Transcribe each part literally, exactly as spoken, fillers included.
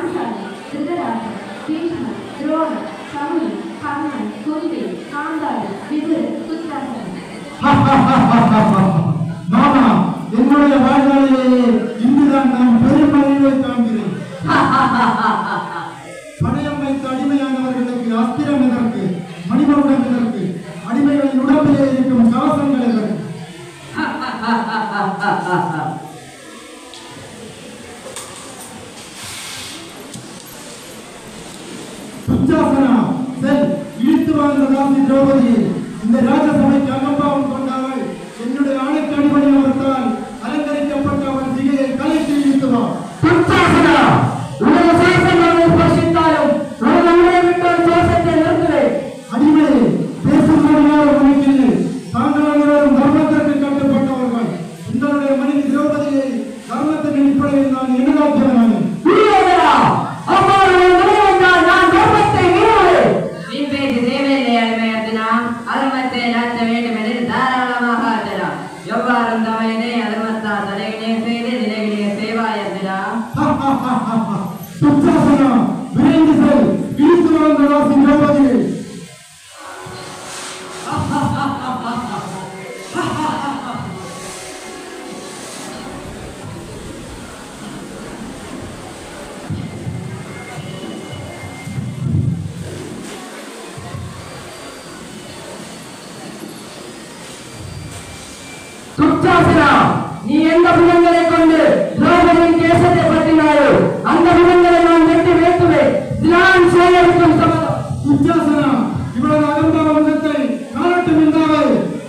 பாஞ்சாலி, திருதராஷ்டிரன், பீஷ்மர், துரோணர், சகுனி, கர்ணன், குந்தி, காந்தாரி, விதுரன், துச்சாசனன். மாமா, என்னுடைய வாழ்நாளிலேயே இங்குதான் நான் பெருமழிவை காண்கிறேன். பணயம் வைத்த அடிமையானவர்களுக்கு அஸ்திரம் எதற்கு, மணிமகுடம் எதற்கு, அடிமைகளின் உடம்பிலே இருக்கும் கவசங்கள் எதற்கு? துச்சாசனா, செல், இழுத்து வாழ்ந்த ராசி திரௌபதியை இந்த ராஜசபைக்கு அகம்பாவம் கொண்டவள் என்னுடைய ஆணைக்கு அடிபணியவர்களால் அலங்கரிக்கப்பட்ட அவன் சிகையை கலைத்து இழுத்துவான். துச்சாசனா, உலக சாசனங்களை போஷித்தாலும் உலகங்களை விட்டால் தோஷத்தை நிறுத்துவேன். அடிமையை பேசும் மணிக்கில்லை. தாங்கள் அனைவரும் தர்மத்திற்கு கட்டுப்பட்டவர்கள். உங்களுடைய மனைவி திரௌபதியை தர்மத்தின் அடிப்படையில் நான் எதிராக்கியவனானேன். துச்சாசனா, விரைந்து செல், இழுத்து வாழ்ந்த ராசி திரௌபதியை. துச்சாசனா, நீ எந்த புலங்களை கொண்டு திரௌபதியின் தேசத்தை பற்றினாயோ அந்த புலங்களை நான் வெட்டி வைத்துவேன். நான் சேகரிக்கும் சம்மதம். துச்சாசனா, இவரது அகம்பாவ முகத்தை காலட்டும் என்றாவே.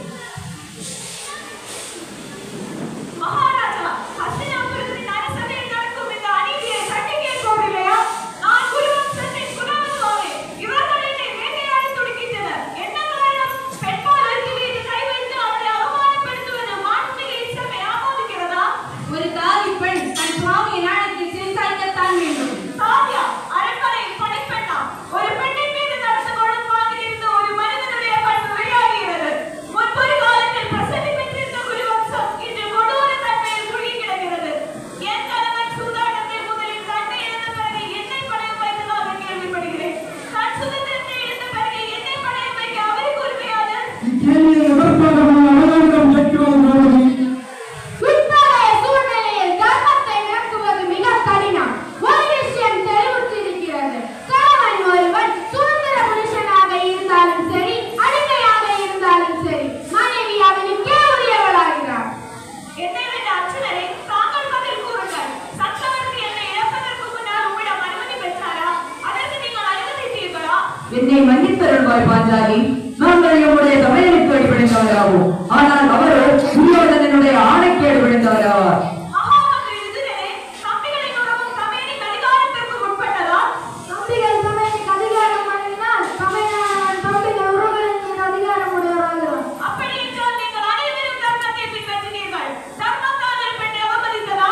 மகாராஜா, ஹஸ்தினாபுரத்தின் அரசவையில் நடக்கும் இந்த அநீதியை சட்டை கேட்கவில்லையா? நான் குருவம்சத்தின் குலவனுவாவே. இவர்கள் என்னை வேட்டையாடி துடிக்கின்றனர். என்ன காரணம்? பெண்பால் அருகில் இது கை வைத்து அவரை அவமானப்படுத்துவது மாண்புமிகு இச்சமை ஆமோதிக்கிறதா? ஒரு தாதி பெண் தன் சுவாமியின் நாணத்தில் சிரிசாய்க்கத்தான் வேண்டும். சாத்தியா, அரண்மனையில் படைப்பெண்ணா? ஒரு பெண்ணின் மீது நடந்து கொள்ளும் வாங்கியிருந்த ஒரு மனிதனுடைய பண்பு வெளியாகிறது. முன்பொரு காலத்தில் பிரசித்தி பெற்றிருந்த குருவம்சம் இன்று கொடூர தன்மையில் குழி கிடக்கிறது. என் கணவன் சூதாட்டத்தை முதலில் தன்னை இழந்த பிறகு என்னை பணயம் வைத்ததாக கேள்விப்படுகிறேன். நான் சுதந்திரத்தை இழந்த பிறகு என்னை பணயம் வைக்க அவருக்கு உரிமையாது. இக்கேள்வியை எதற்காக அவதானிடம் கேட்கிறோம் திரௌபதி? இத்தகைய சூழ்நிலையில் தர்மத்தை விளக்குவது மிக கடினம். ஒரு விஷயம் தெளிவுற்றிருக்கிறது. கணவன் ஒருவன் சுதந்திர புருஷனாக இருந்தாலும் சரி, அடிமையாக இருந்தாலும் சரி, மனைவி அவனுக்கே உரியவளாகிறார். என்னை விட அச்சுனரை தாங்கள் பதில் கூறுங்கள். சக்கரவர்த்தி என்னை இழப்பதற்கு முன்னால் உம்மிடம் அனுமதி பெற்றாரா? அதற்கு நீங்கள் அனுமதித்தீர்களா? என்னை மன்னித்தருள்வாய் பாஞ்சாலி. நாங்கள் நம்முடைய சமையலுக்கு அடிபணிந்தவராகும். ஆனால் அவரோ துரியோதனனுடைய ஆணைக்கேடு விழுந்தவராவார். மகாமந்திரி விதுரனே, தம்பிகளின் உறவும் தமையனின் அதிகாரத்திற்கு உட்பட்டதா? தம்பிகள் தமையனுக்கு அதிகாரம் பண்ணினால் தமையனானவன் தம்பிகள் உறவுகளின் மீது அதிகாரம் உடையவராகிறார். அப்படி என்றால் நீங்கள் அனைவரும் தர்மத்தை பின்பற்றினீர்கள். தர்மத்தால் பெண்ணை அவமதித்ததா?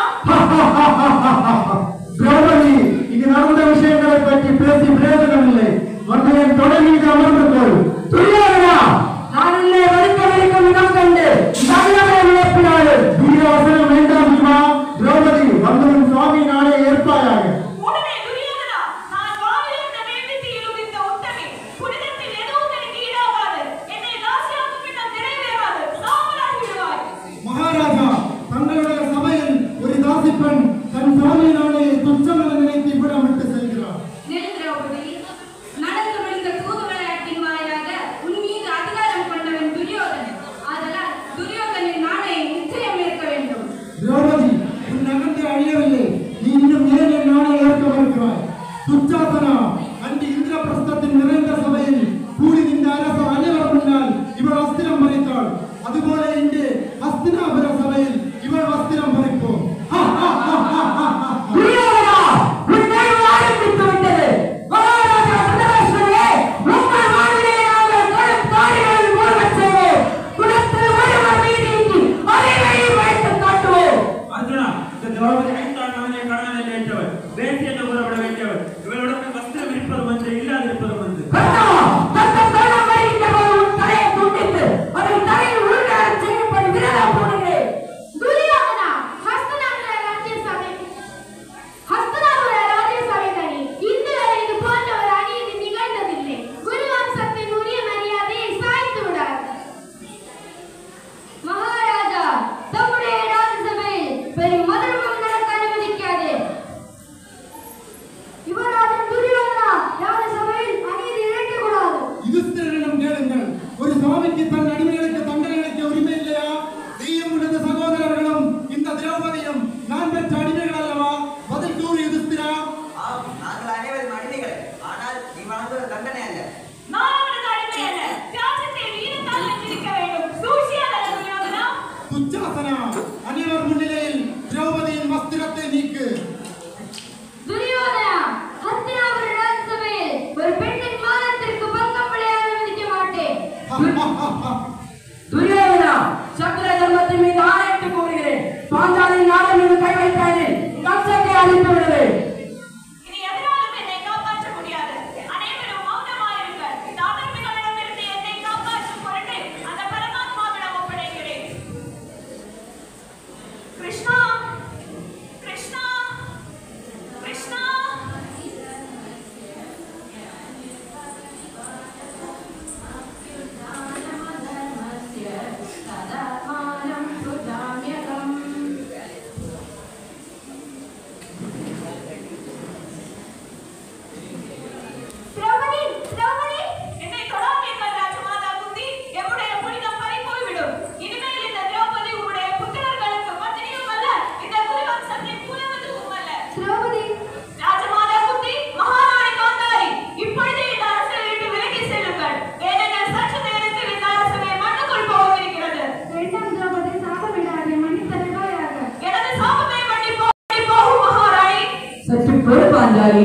திரௌபதி, இங்கு நடந்த விஷயங்களை பற்றி பேசி பிரயோஜனமில்லை. வந்து என் தொடர் மீது அமர்ந்து கொள். துரியோதனா, நான் உள்ளே வலிக்கவிருக்கும் இடம் கண்டு தமிழகை விளப்பினாலும் வீரவசனம் வேண்டாம் இவா. திரௌபதி, வந்தவன் சுவாமி நாளே ஏற்பாயாக. உடனே துரியோதனா, நான் வானிலிருந்த வேள்வித்தீயில் உதித்த உத்தமி. புனிதத்தில் எதுவும் எனக்கு ஈடாகாது. என்னை தாசியாக்கும் பின்னர் நிறைவேறாது. சாம்பலாகி விடுவாய். மகாராஜா, தங்களுடைய சபையில் ஒரு தாசி பெண் தன் சுவாமி நாளையை துச்சம் என நினைத்து இவ்விடம் விட்டு செல்கிறார். நெல் திரௌபதி, நடந்து முடிந்த தூது விளையாட்டின் வாயிலாக உன் மீது அதிகாரம் கொண்டவன் துரியோதனன். ஆதலால் துரியோதனின் நாணை நிச்சயம் ஏற்க வேண்டும். திரௌபதி, உன் நகத்தை அழியவில்லை. நீ இன்னும் ஏன் என் நாளை ஏற்க மறுக்கிறாய்? துச்சாசனா, அன்று இந்திரபிரஸ்தத்தின் நிறைந்த சபையில் கூடி நின்ற அரச அனைவர் முன்னால் இவள் அஸ்திரம் பறித்தாள். அதுபோல இன்று ஹஸ்தினாபுர சபையில் இவள் அஸ்திரம் பறிப்போம். துரியோதனா, உன் தேர்வு ஆரம்பித்து விட்டது. மகாராஜா திருதராஷ்டிரனே, உங்கள் வாழ்விலே நாங்கள் கடும் காரியங்களை மூழ்கச் செய்வோம். குலத்தில் ஒருவர் மீது இன்றி அறிவை வைத்து காட்டுவோம். அர்ஜுனா, இந்த திரௌபதி ஐந்தாண்டு மகனை கடனில் ஏற்றவர், வேசி என்று கூறப்பட வேண்டியவர். இவளுடன் வஸ்திரம் இருப்பது ஒன்று, இல்லாதிருப்பது ஒன்று.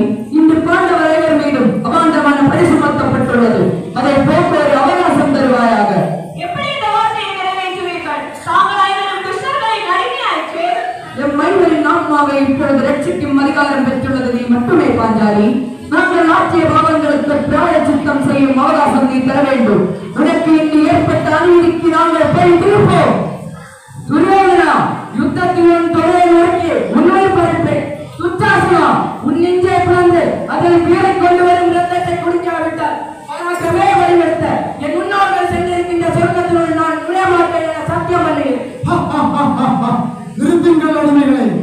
இன்று பாண்டவர் அனைவர் மீதும் அபாண்டமான பழி சுமத்தப்பட்டுள்ளது. அதை போக்க ஒரு அவகாசம் தருவாயாக. எப்படி இந்த வார்த்தையை நிறைவேற்றுவீர்கள்? தாங்கள் அனைவரும் துஷ்டர்களின் அடிமையாயிற்று. எம் மனிதரின் ஆன்மாவை இப்பொழுது ரட்சிக்கும் அதிகாரம் பெற்றுள்ளது நீ மட்டுமே பாஞ்சாலி. நாங்கள் ஆற்றிய பாவங்களுக்கு பிராய சித்தம் செய்யும் அவகாசம் நீ தர வேண்டும். உனக்கு இன்று ஏற்பட்ட அநீதிக்கு நாங்கள் போய் திருப்போம். துரியோதனா, யுத்தத்திலும் தொழில் நோக்கி உன்னை பறிப்பேன். துச்சாசனா, உன் நெஞ்சை பிளந்து அதில் வீரை கொண்டு வரும் ரத்தத்தை குடிக்காவிட்டால் பராக்கிரமே வழிநடத்த என் முன்னோர்கள் சென்றிருக்கின்ற சொர்க்கத்தினுள் நான் நுழைய மாட்டேன் என சத்தியம் பண்ணுகிறேன். நிறுத்துங்கள் அடிமைகளை.